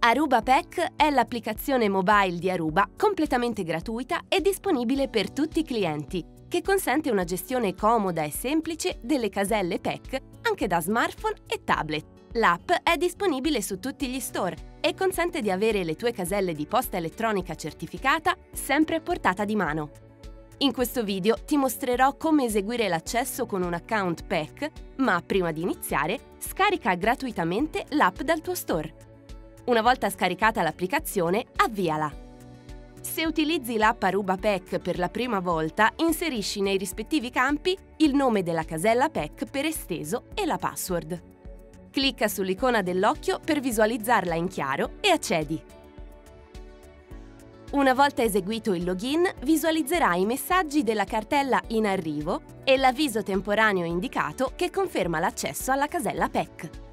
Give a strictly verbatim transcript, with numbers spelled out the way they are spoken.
Aruba Pack è l'applicazione mobile di Aruba completamente gratuita e disponibile per tutti i clienti, che consente una gestione comoda e semplice delle caselle Pack anche da smartphone e tablet. L'app è disponibile su tutti gli store e consente di avere le tue caselle di posta elettronica certificata sempre a portata di mano. In questo video ti mostrerò come eseguire l'accesso con un account Pack, ma prima di iniziare, scarica gratuitamente l'app dal tuo store. Una volta scaricata l'applicazione, avviala. Se utilizzi l'app Aruba Pack per la prima volta, inserisci nei rispettivi campi il nome della casella Pack per esteso e la password. Clicca sull'icona dell'occhio per visualizzarla in chiaro e accedi. Una volta eseguito il login, visualizzerai i messaggi della cartella in arrivo e l'avviso temporaneo indicato che conferma l'accesso alla casella Pack.